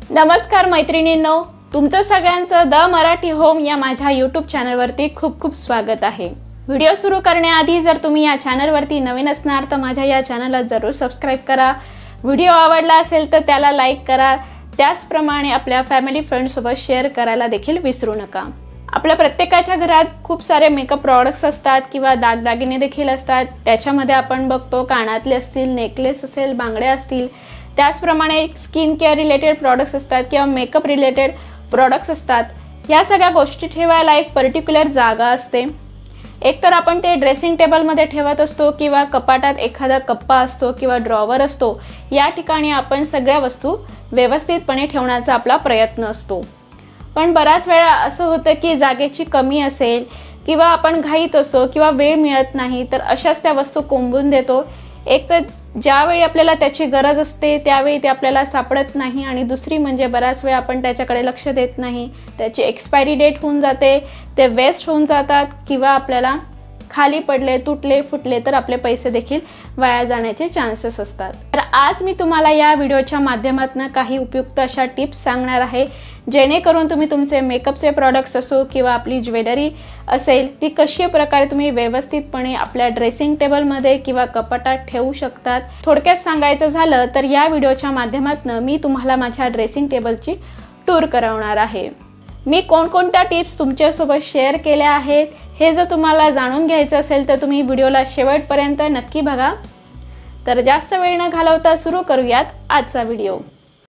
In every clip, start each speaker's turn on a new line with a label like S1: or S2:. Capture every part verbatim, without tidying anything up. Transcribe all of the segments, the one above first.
S1: नमस्कार मैत्रिणींनो, तुमचं सगळ्यांचं द मराठी होम या माझ्या यूट्यूब चॅनलवरती खूप खूप स्वागत आहे। व्हिडिओ सुरू करण्याआधी जर तुम्ही या चॅनलवरती नवीन असणार तर माझ्या या चॅनलला जरूर सबस्क्राइब करा। व्हिडिओ आवडला असेल तर त्याला लाईक करा, त्याचप्रमाणे आपल्या फॅमिली फ्रेंड्स सोबत शेअर करायला देखील विसरू नका। आपल्या प्रत्येकाच्या घरात खूप सारे मेकअप प्रोडक्ट्स असतात किंवा दागदागिने देखील असतात। त्याच्यामध्ये आपण बघतो कानातले असतील, नेकलेस असेल, बांगड्या असतील, त्याचप्रमाणे स्किन केअर रिलेटेड प्रोडक्ट्स असतात किंवा मेकअप रिलेटेड प्रोडक्ट्स असतात। या सगळ्या गोष्टी ठेवायला एक पर्टिक्युलर जागा असते। एक तर आपण ते ड्रेसिंग टेबलमध्ये ठेवत असतो किंवा कपाटात एखादा कप्पा असतो किंवा ड्रॉवर असतो। या ठिकाणी आपण सगळ्या वस्तू व्यवस्थितपणे ठेवण्याचा आपला प्रयत्न असतो। पण बराच वेळा असं होतं की जागेची कमी असेल किंवा आपण घाईत असतो किंवा वेळ मिळत नाही, तर अशाच त्या वस्तू कोंबून देतो। एक तर ज्यावेळी आपल्याला त्याची गरज असते त्यावेळी ते आपल्याला सापडत नाही, आणि दुसरी म्हणजे बराच वेळ आपण त्याच्याकडे लक्ष देत नाही, त्याची एक्सपायरी डेट होऊन जाते, ते वेस्ट होऊन जातात किंवा आपल्याला खाली पडले, तुटले, फुटले तर आपले पैसे देखील वाया जाण्याचे चान्सेस असतात। तर आज मी तुम्हाला या व्हिडिओच्या माध्यमातून काही उपयुक्त अशा टिप्स सांगणार आहे, जेणेकरून तुम्ही तुमचे मेकअपचे प्रोडक्ट्स असो किंवा आपली ज्वेलरी असेल ती कशी प्रकारे तुम्ही व्यवस्थितपणे आपल्या ड्रेसिंग टेबलमध्ये किंवा कपाटात ठेवू शकतात। थोडक्यात सांगायचं झालं तर या व्हिडिओच्या माध्यमातून मी तुम्हाला माझ्या ड्रेसिंग टेबलची टूर करवणार आहे। मी कोणकोणत्या टिप्स तुमच्यासोबत शेअर केल्या आहेत हे जर तुम्हाला जाणून घ्यायचं असेल तर तुम्ही व्हिडिओला शेवटपर्यंत नक्की बघा। तर जास्त वेळ न घालवता सुरू करूयात आजचा व्हिडिओ।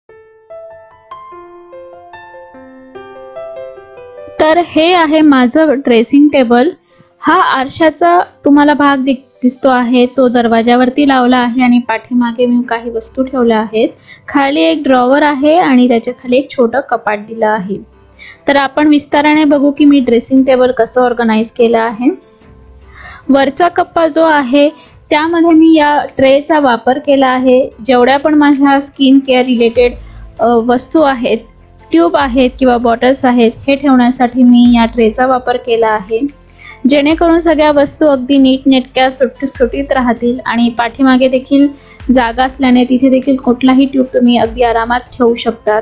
S1: तर हे आहे माझं ड्रेसिंग टेबल। हा आरशाचा तुम्हाला भाग दिसतो आहे, तो दरवाजावरती लावला आहे आणि पाठीमागे मी काही वस्तू ठेवल्या आहेत। खाली एक ड्रॉवर आहे आणि त्याच्या खाली एक छोटं कपाट दिलं आहे। तर आपण विस्ताराने बघू की मी ड्रेसिंग टेबल कसं ऑर्गनाइज केलं आहे। वरचा कप्पा जो आहे त्यामध्ये मी या ट्रेचा वापर केला आहे। जेवढ्या पण माझ्या स्किन केअर रिलेटेड वस्तू आहेत, ट्यूब आहेत किंवा बॉटल्स आहेत, हे ठेवण्यासाठी मी या ट्रेचा वापर केला आहे, जेणेकरून सगळ्या वस्तू अगदी नीटनेटक्या सुटसुटीत राहतील आणि पाठीमागे देखील जागा असल्याने तिथे देखील कुठलाही ट्यूब तुम्ही अगदी आरामात ठेवू शकतात।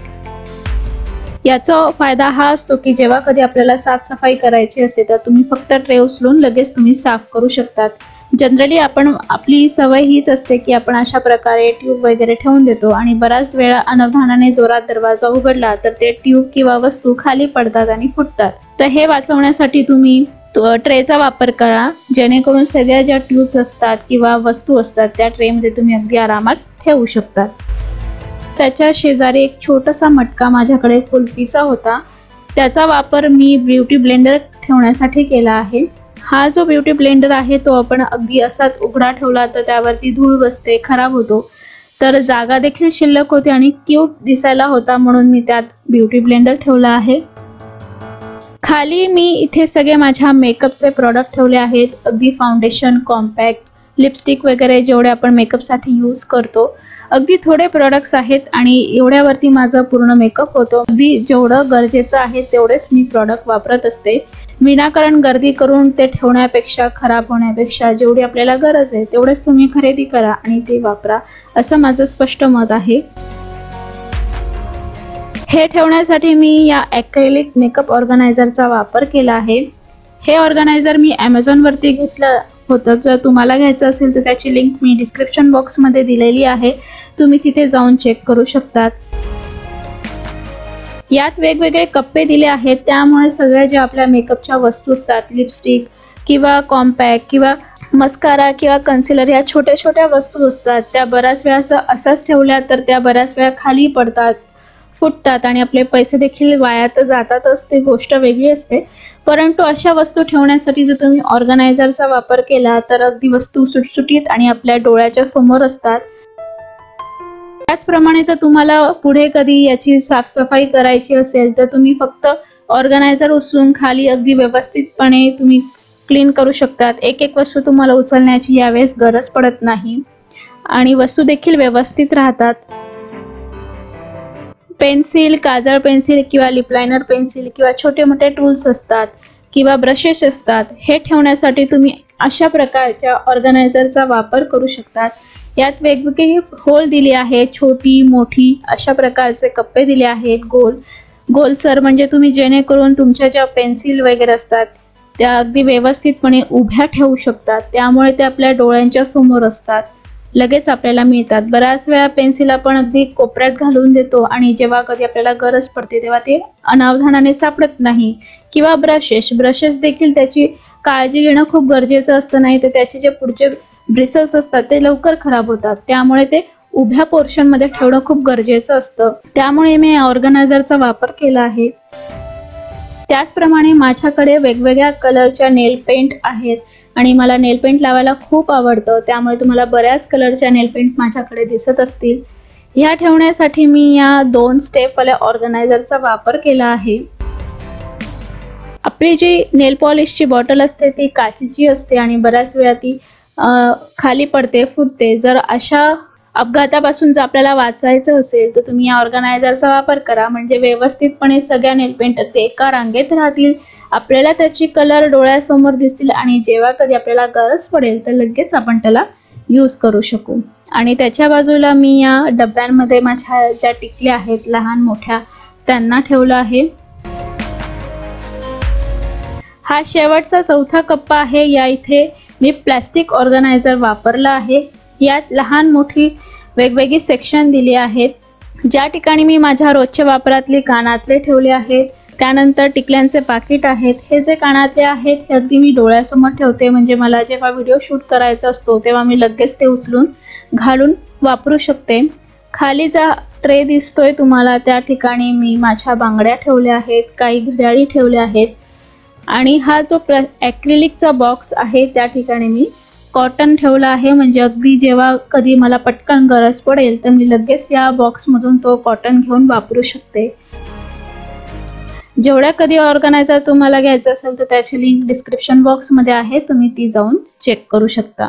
S1: याचा फायदा हा असतो की जेव्हा कधी आपल्याला साफसफाई करायची असते तर तुम्ही फक्त ट्रे उचलून लगेच तुम्ही साफ करू शकतात। जनरली आपण आपली सवय हीच असते की आपण अशा प्रकारे ट्यूब वगैरे ठेवून देतो आणि बराच वेळा अनवधानाने जोरात दरवाजा उघडला तर ते ट्यूब किंवा वस्तू खाली पडतात आणि फुटतात। तर हे वाचवण्यासाठी तुम्ही ट्रेचा वापर करा, जेणेकरून सगळ्या ज्या ट्यूब्स असतात किंवा वस्तू असतात त्या ट्रेमध्ये तुम्ही अगदी आरामात ठेवू शकतात। त्याच्या शेजारी एक छोटासा मटका माझ्याकडे कुल्फीचा होता, त्याचा वापर मी ब्युटी ब्लेंडर ठेवण्यासाठी केला आहे। हा जो ब्युटी ब्लेंडर आहे तो आपण अगदी असाच उघडा ठेवला तर त्यावरती धूळ बसते, खराब होतो, तर जागा देखील शिल्लक होते आणि क्यूट दिसायला होता, म्हणून मी त्यात ब्युटी ब्लेंडर ठेवला आहे। खाली मी इथे सगळे माझ्या मेकअपचे प्रोडक्ट ठेवले आहेत, अगदी फाउंडेशन, कॉम्पॅक्ट, लिपस्टिक वगैरे जेवढे आपण मेकअपसाठी यूज करतो, अगदी थोडे प्रोडक्ट्स आहेत आणि एवढ्यावरती माझा पूर्ण मेकअप होतो। अगदी जेवढं गरजेचं आहे तेवढेच मी प्रोडक्ट वापरत असते। विनाकारण गर्दी करून ते ठेवण्यापेक्षा, खराब होण्यापेक्षा जेवढी आपल्याला गरज आहे तेवढेच तुम्ही खरेदी करा आणि ते वापरा, असं माझं स्पष्ट मत आहे। हे ठेवण्यासाठी मी या ॲक्रेलिक मेकअप ऑर्गनायझरचा वापर केला आहे। हे ऑर्गनायझर मी ॲमेझॉन वरती घेतलं होतं। जर तुम्हाला घ्यायचं असेल तर त्याची लिंक मी डिस्क्रिप्शन बॉक्समध्ये दिलेली आहे, तुम्ही तिथे जाऊन चेक करू शकतात। यात वेगवेगळे कप्पे दिले आहेत, त्यामुळे सगळ्या ज्या आपल्या मेकअपच्या वस्तू असतात, लिपस्टिक किंवा कॉम्पॅक्ट किंवा मस्कारा किंवा कन्सिलर, या छोट्या छोट्या वस्तू असतात, त्या बऱ्याच वेळा असाच ठेवल्या तर त्या बऱ्याच वेळा खाली पडतात, फुटतात आणि आपले पैसे देखील वाया तर जातातच, ती गोष्ट वेगळी असते। परंतु अशा वस्तू ठेवण्यासाठी जर तुम्ही ऑर्गनायझरचा वापर केला तर अगदी वस्तू सुटसुटीत आणि आपल्या डोळ्याच्या समोर असतात। त्याचप्रमाणे जर तुम्हाला पुढे कधी याची साफसफाई करायची असेल तर तुम्ही फक्त ऑर्गनायझर उचलून खाली अगदी व्यवस्थितपणे तुम्ही क्लीन करू शकतात। एक एक वस्तू तुम्हाला उचलण्याची यावेळेस गरज पडत नाही आणि वस्तू देखील व्यवस्थित राहतात। पेन्सिल, काजळ पेन्सिल किंवा लिप लायनर पेन्सिल किंवा छोटे मोठे टूल्स असतात किंवा ब्रशेस असतात, हे ठेवण्यासाठी तुम्ही अशा प्रकारच्या ऑर्गनायझरचा वापर करू शकतात। यात वेगवेगळे होल दिले आहेत, छोटी मोठी अशा प्रकारचे कप्पे दिले आहेत, गोल गोलसर, म्हणजे तुम्ही जेणेकरून तुमच्या ज्या पेन्सिल वगैरे असतात त्या अगदी व्यवस्थितपणे उभ्या ठेवू शकतात, त्यामुळे ते आपल्या डोळ्यांच्या समोर असतात, लगेच आपल्याला मिळतात। बऱ्याच वेळा पेन्सिल आपण अगदी कोपऱ्यात घालून देतो आणि जेव्हा कधी आपल्याला गरज पडते तेव्हा ते अनावधानाने सापडत नाही। किंवा ब्रशेस ब्रशेस देखील त्याची काळजी घेणं खूप गरजेचं असतं, नाही तर त्याचे जे पुढचे ब्रिसल्स असतात ते लवकर खराब होतात, त्यामुळे ते उभ्या पोर्शन मध्ये ठेवणं खूप गरजेचं असतं, त्यामुळे मी ऑर्गनायझरचा वापर केला आहे। त्याचप्रमाणे माझ्याकडे वेगवेगळ्या कलरच्या नेल पेंट आहेत आणि मला नेल पेंट लावायला खूप आवडतं, त्यामुळे तुम्हाला बऱ्याच कलरच्या नेल पेंट माझ्याकडे दिसत असतील। ह्या ठेवण्यासाठी मी या दोन स्टेप वाल्या ऑर्गनायझरचा वापर केला आहे। आपली जी नेल पॉलिशची बॉटल असते ती काचेची असते आणि बऱ्याच वेळा ती खाली पडते, फुटते। जर अशा अपघातापासून जर आपल्याला वाचायचं असेल तर तुम्ही या ऑर्गनायझरचा वापर करा, म्हणजे व्यवस्थितपणे सगळ्या नेल पेंट एका रांगेत राहतील, आपल्याला त्याची कलर डोळ्यासमोर दिसतील आणि जेव्हा कधी आपल्याला गरज पडेल तर लगेच आपण त्याला यूज करू शकू। आणि त्याच्या बाजूला मी या डब्यांमध्ये माझ्या ज्या टिकल्या आहेत लहान मोठ्या त्यांना ठेवलं आहे। हा शेवटचा चौथा कप्पा आहे, या इथे मी प्लास्टिक ऑर्गनायझर वापरला आहे। यात लहान मोठी वेगवेगळी सेक्शन दिली आहेत, ज्या ठिकाणी मी माझ्या रोजच्या वापरातले कानातले ठेवले आहेत, त्यानंतर टिकल्यांचे पाकिट आहेत। हे जे कानातले आहेत हे अगदी मी डोळ्यासमोर ठेवते, म्हणजे मला जेव्हा व्हिडिओ शूट करायचा असतो तेव्हा मी लगेच ते उचलून घालून वापरू शकते। खाली जा ट्रे दिसतोय तुम्हाला त्या ठिकाणी मी माझ्या बांगड्या ठेवल्या आहेत, काही घड्याळी ठेवल्या आहेत आणि हा जो ॲक्रिलिकचा बॉक्स आहे त्या ठिकाणी मी कॉटन ठेवला आहे, म्हणजे अगदी जेव्हा कधी मला पटकन गरज पडेल तर मी लगेच या बॉक्समधून तो कॉटन घेऊन वापरू शकते। जेवढ्या कधी ऑर्गनायझर तुम्हाला घ्यायचं असेल तर त्याची लिंक डिस्क्रिप्शन बॉक्समध्ये आहे, तुम्ही ती जाऊन चेक करू शकता।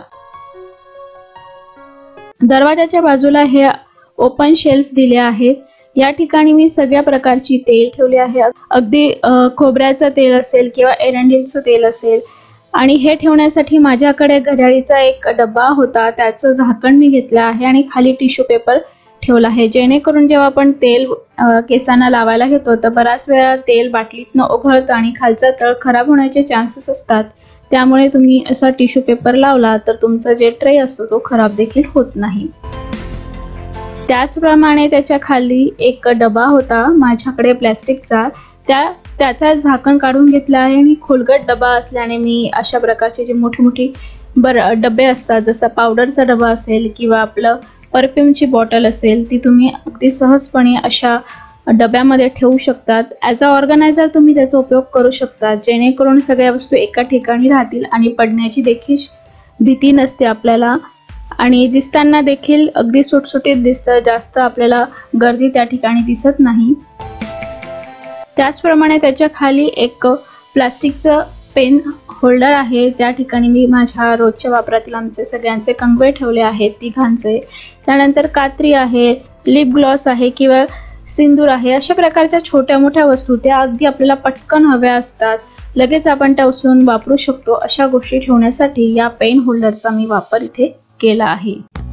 S1: दरवाजाच्या बाजूला हे ओपन शेल्फ दिले आहेत, या ठिकाणी मी सगळ्या प्रकारची तेल ठेवली आहे, अगदी खोबऱ्याचं तेल असेल किंवा एरंडीचं तेल असेल। आणि हे ठेवण्यासाठी माझ्याकडे घड्याळीचा एक डब्बा होता, त्याचं झाकण मी घेतलं आहे आणि खाली टिश्यू पेपर ठेवला आहे, जेणेकरून जेव्हा आपण तेल केसांना लावायला घेतो तर बराच वेळा तेल बाटलीतनं ओघळतं आणि खालचा तळ खराब होण्याचे चान्सेस असतात, त्यामुळे तुम्ही असा टिश्यू पेपर लावला तर तुमचा जे ट्रे असतो तो खराब देखील होत नाही। त्याचप्रमाणे त्याच्या खाली एक डबा होता माझ्याकडे प्लॅस्टिकचा, त्या त्याचा झाकण काढून घेतला आहे आणि खोलगट डबा असल्याने मी अशा प्रकारचे जे मोठी मोठी बर डबे असतात, जसं पावडरचा डबा असेल किंवा आपलं परफ्यूमची बॉटल असेल, ती तुम्ही अगदी सहजपणे अशा डब्यामध्ये ठेवू शकतात। ॲज अ ऑर्गनायझर तुम्ही त्याचा उपयोग करू शकता, जेणेकरून सगळ्या वस्तू एका ठिकाणी राहतील आणि पडण्याची देखील भीती नसते आपल्याला आणि दिसताना देखील अगदी सुटसुटीत दिसतं, जास्त आपल्याला गर्दी त्या ठिकाणी दिसत नाही। त्याचप्रमाणे त्याच्या खाली एक प्लास्टिकचं पेन होल्डर आहे, त्या ठिकाणी मी माझ्या रोजच्या वापरातील आमचे सगळ्यांचे कंगवे ठेवले आहेत तिघांचे। त्यानंतर कात्री आहे, लिप ग्लॉस आहे किंवा सिंदूर आहे, अशा प्रकारच्या छोट्या मोठ्या वस्तू त्या अगदी आपल्याला पटकन हव्या असतात, लगेच आपण त्या उचलून वापरू शकतो, अशा गोष्टी ठेवण्यासाठी या पेन होल्डरचा मी वापर इथे केला आहे।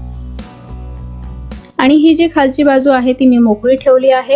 S1: आणि ही जी खालची बाजू आहे ती मी मोकळी ठेवली आहे।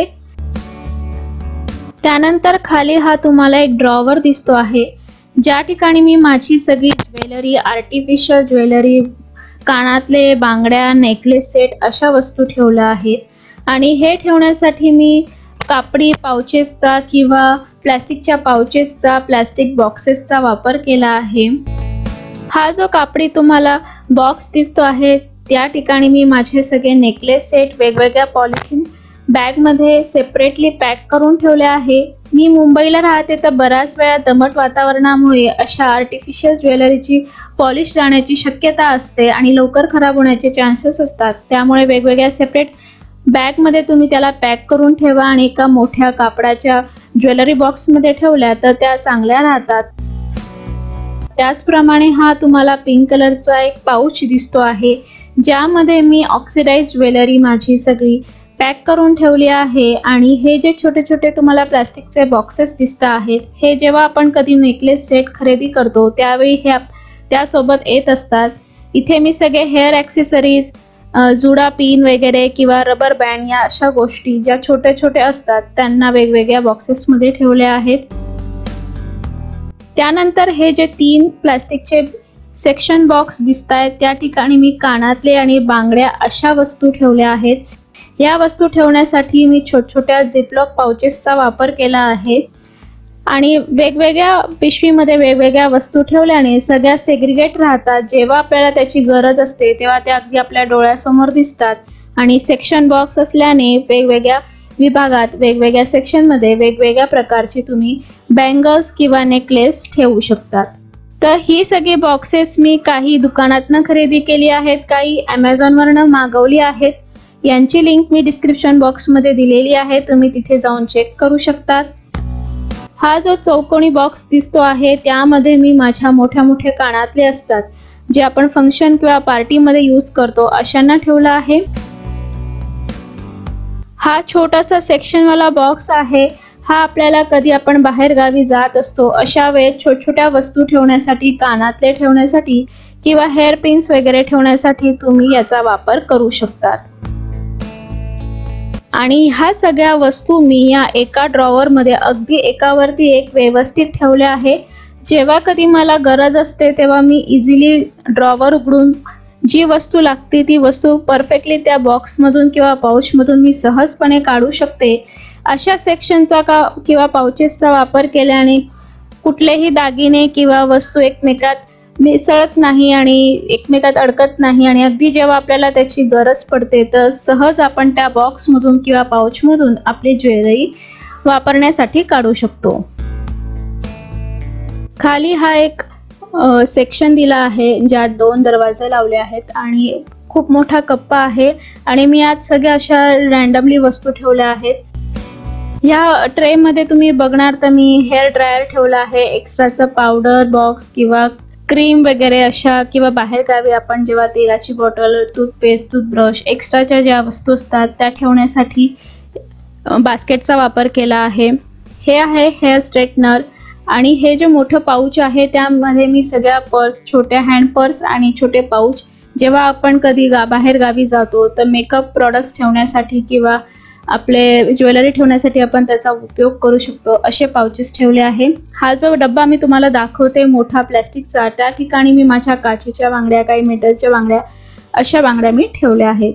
S1: त्यानंतर खाली हा तुम्हाला एक ड्रॉवर दिसतो आहे, ज्या ठिकाणी मी माझी सगळी ज्वेलरी, आर्टिफिशियल ज्वेलरी, कानातले, बांगड्या, नेकलेस सेट अशा वस्तू ठेवल्या आहेत। आणि हे ठेवण्यासाठी मी कापडी पाउचेसचा किंवा प्लास्टिकच्या पाउचेसचा, प्लास्टिक बॉक्सेसचा वापर केला आहे। हा जो कापडी तुम्हाला बॉक्स दिसतो आहे त्या ठिकाणी मी माझे सगळे नेकलेस सेट वेगवेगळ्या पॉलिथिन बॅगमध्ये सेपरेटली पॅक करून ठेवले आहे। मी मुंबईला राहते तर बऱ्याच वेळा दमट वातावरणामुळे अशा आर्टिफिशियल ज्वेलरीची पॉलिश जाण्याची शक्यता असते आणि लवकर खराब होण्याचे चान्सेस असतात, त्यामुळे वेगवेगळ्या सेपरेट बॅगमध्ये तुम्ही त्याला पॅक करून ठेवा आणि एका मोठ्या कापडाच्या ज्वेलरी बॉक्समध्ये ठेवल्या तर त्या चांगल्या राहतात। त्याचप्रमाणे हा तुम्हाला पिंक कलरचा एक पाऊच दिसतो आहे, ज्यामध्ये मी ऑक्सिडाइज ज्वेलरी माझी सगळी पॅक करून ठेवली आहे। आणि हे जे छोटे छोटे तुम्हाला प्लास्टिकचे बॉक्सेस दिसत आहेत, हे जेव्हा आपण कधी नेकलेस सेट खरेदी करतो त्यावेळी हे त्यासोबत येत असतात। इथे मी सगळे हेअर ॲक्सेसरीज, जुडा पिन वगैरे किंवा रबर बँड या अशा गोष्टी ज्या छोट्या छोट्या असतात त्यांना वेगवेगळ्या बॉक्सेसमध्ये ठेवले आहेत. त्यानंतर हे जे तीन प्लास्टिकचे सेक्शन बॉक्स दिसत आहेत त्या ठिकाणी मी कानातले आणि बांगड्या अशा वस्तू ठेवल्या आहेत. या वस्तू ठेवण्यासाठी मी छोट छोट्या झिपलॉक पाउचेसचा वापर केला आहे आणि वेगवेगळ्या पिशवीमध्ये वेगवेगळ्या वस्तू ठेवल्याने सगळ्या सेग्रिगेट राहतात. जेव्हा आपल्याला त्याची गरज असते तेव्हा त्या अगदी आपल्या डोळ्यासमोर दिसतात आणि सेक्शन बॉक्स असल्याने वेगवेगळ्या विभागात वेगवेगळ्या सेक्शनमध्ये वेगवेगळ्या प्रकारचे तुम्ही बँगल्स किंवा नेकलेस ठेवू शकतात. तर ही सगळी बॉक्सेस मी काही दुकानातनं खरेदी केली आहेत, काही ॲमेझॉनवरनं मागवली आहेत. यांची लिंक मी डिस्क्रिप्शन बॉक्समध्ये दिलेली आहे, तुम्ही तिथे जाऊन चेक करू शकतात. हा जो चौकोनी बॉक्स दिसतो आहे त्यामध्ये मी माझ्या मोठ्या मोठ्या कानातले असतात जे आपण फंक्शन किंवा पार्टीमध्ये यूज करतो अशांना ठेवला आहे. हा छोटासा सेक्शनवाला बॉक्स आहे. हा आपल्याला कधी आपण बाहेर गावी जात असतो अशा वेळेस छोट छोट्या वस्तू ठेवण्यासाठी, कानातले ठेवण्यासाठी किंवा हेअर पिन्स वगैरे ठेवण्यासाठी तुम्ही याचा वापर करू शकतात. आणि ह्या सगळ्या वस्तू मी या एका ड्रॉवरमध्ये अगदी एकावरती एक व्यवस्थित ठेवल्या आहे. जेव्हा कधी मला गरज असते तेव्हा मी इझिली ड्रॉवर उघडून जी वस्तू लागते ती वस्तू परफेक्टली त्या बॉक्समधून किंवा पाऊचमधून मी सहजपणे काढू शकते. अशा सेक्शनचा का किंवा पाउचेसचा वापर केल्याने कुठलेही दागिने किंवा वस्तू एकमेकात मिसळत नाही आणि एकमेकात अडकत नाही आणि अगदी जेव्हा आपल्याला त्याची गरज पडते तर सहज आपण त्या बॉक्समधून किंवा पाउचमधून आपली ज्वेलरी वापरण्यासाठी काढू शकतो. खाली हा एक सेक्शन दिला आहे ज्यात दोन दरवाजे लावले आहेत आणि खूप मोठा कप्पा आहे आणि मी आज सगळ्या अशा रँडमली वस्तू ठेवल्या आहेत. या ट्रे मध्ये तुम्ही बघणार तर मी हेअर ड्रायर ठेवला आहे, एक्स्ट्राचा पावडर बॉक्स किंवा क्रीम वगैरे अशा किंवा बाहेर गावी आपण जेव्हा तेलाची बॉटल, टूथपेस्ट, टूथब्रश एक्स्ट्राच्या ज्या वस्तू असतात त्या ठेवण्यासाठी बास्केटचा वापर केला आहे. हे आहे हेअर स्ट्रेटनर आणि हे जे मोठं पाऊच आहे त्यामध्ये मी सगळ्या पर्स, छोट्या हँड पर्स आणि छोटे पाऊच जेव्हा आपण कधी गा बाहेर गावी जातो तर मेकअप प्रॉडक्ट्स ठेवण्यासाठी किंवा आपले ज्वेलरी ठेवण्यासाठी आपण त्याचा उपयोग करू शकतो असे पाउचेस ठेवले आहे. हा जो डब्बा मी तुम्हाला दाखवते मोठा प्लॅस्टिकचा, त्या ठिकाणी मी माझ्या काचेच्या बांगड्या, काही मेटलच्या बांगड्या अशा बांगड्या मी ठेवल्या आहेत.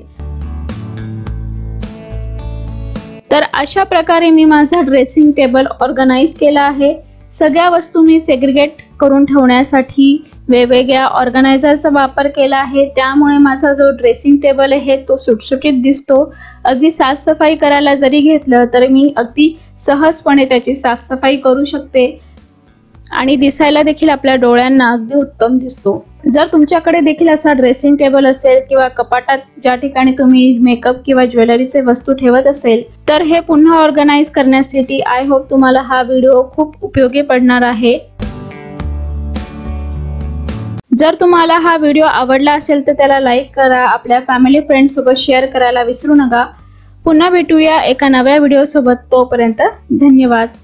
S1: तर अशा प्रकारे मी माझा ड्रेसिंग टेबल ऑर्गनाइज केला आहे. सगळ्या वस्तू मी सेग्रिगेट करून ठेवण्यासाठी वेगवेगळ्या ऑर्गनायझरचा वापर केला आहे. त्यामुळे माझा जो ड्रेसिंग टेबल आहे तो सुटसुटीत दिसतो. अगदी साफसफाई करायला जरी घेतलं तरी मी अगदी सहजपणे त्याची साफसफाई करू शकते आणि दिसायला देखील आपल्या डोळ्यांना अगदी उत्तम दिसतो. जर तुमच्याकडे देखील असा ड्रेसिंग टेबल असेल किंवा कपाटात ज्या ठिकाणी तुम्ही मेकअप किंवा ज्वेलरीचे वस्तू ठेवत असेल तर हे पुन्हा ऑर्गनाइज करण्यासाठी आय होप तुम्हाला हा व्हिडिओ खूप उपयोगी पडणार आहे. जर तुम्हाला हा व्हिडिओ आवडला असेल तर त्याला लाईक करा, आपल्या फॅमिली फ्रेंड्स सोबत शेअर करायला विसरू नका. पुन्हा भेटूया एका नव्या व्हिडिओ सोबत. तोपर्यंत धन्यवाद.